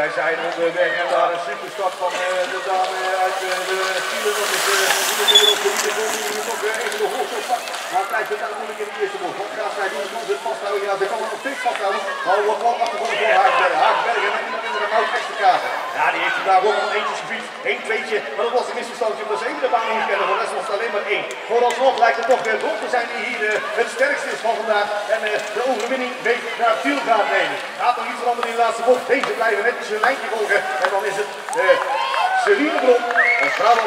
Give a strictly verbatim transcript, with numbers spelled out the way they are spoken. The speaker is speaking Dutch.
wij zijn onderweg en daar een superstart van uh, de dame uit uh, de Chile. Dat is uh, de wereldgebied. De volgende is nog uh, even de hoogste start. Maar krijgt het uiteindelijk in de eerste bocht. Wat gaat zij doen? Kan ze het vasthouden? Ja, ze kan het nog steeds vasthouden. Maar wordt wel achtervolgd door Haaksbergen. Haaksbergen met iemand in de mout extra kaarten. Ja, die heeft vandaag ook al eentjes gefietst. Eén, tweetje. Maar dat was een misverstandje omdat ze even de baan niet kennen. Voor de rest was het alleen maar één. Vooralsnog lijkt het toch weer Bron te zijn die hier uh, het sterkste is van vandaag. En uh, de overwinning mee naar het wiel gaat nemen. Gaat nog iets veranderen in de laatste bocht. Deze blijven netjes hun lijntje volgen. En dan is het uh, Celine Bron.